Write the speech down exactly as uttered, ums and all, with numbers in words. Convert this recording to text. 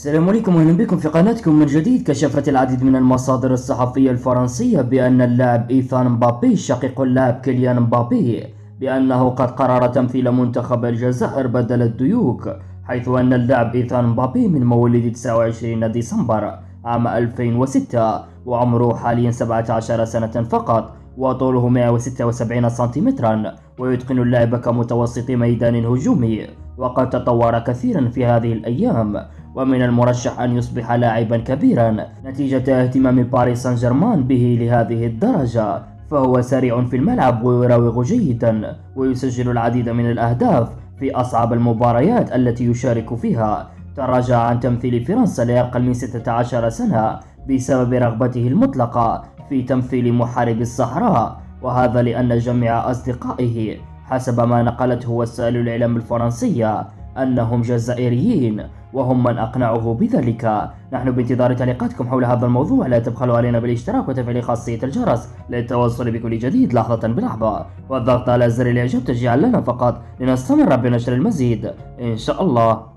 السلام عليكم واهلا بكم في قناتكم من جديد. كشفت العديد من المصادر الصحفية الفرنسية بأن اللاعب إيثان مبابي شقيق اللاعب كيليان مبابي بأنه قد قرر تمثيل منتخب الجزائر بدل الديوك، حيث أن اللاعب إيثان مبابي من مواليد تسعة وعشرين ديسمبر عام ألفين وستة وعمره حاليا سبعة عشر سنة فقط، وطوله مئة وستة وسبعين سنتيمترا، ويتقن اللعب كمتوسط ميدان هجومي، وقد تطور كثيرا في هذه الأيام، ومن المرشح أن يصبح لاعبا كبيرا نتيجة اهتمام باريس سان جيرمان به لهذه الدرجة، فهو سريع في الملعب ويراوغ جيدا ويسجل العديد من الأهداف في أصعب المباريات التي يشارك فيها. تراجع عن تمثيل فرنسا لأقل من ستة عشر سنة بسبب رغبته المطلقة في تمثيل محارب الصحراء، وهذا لأن جميع أصدقائه حسب ما نقلته وسائل الإعلام الفرنسية أنهم جزائريين، وهم من أقنعه بذلك. نحن بانتظار تعليقاتكم حول هذا الموضوع، لا تبخلوا علينا بالاشتراك وتفعيل خاصية الجرس للتوصل بكل جديد لحظة بلحظة، والضغط على زر الإعجاب تشجيعا لنا فقط لنستمر بنشر المزيد إن شاء الله.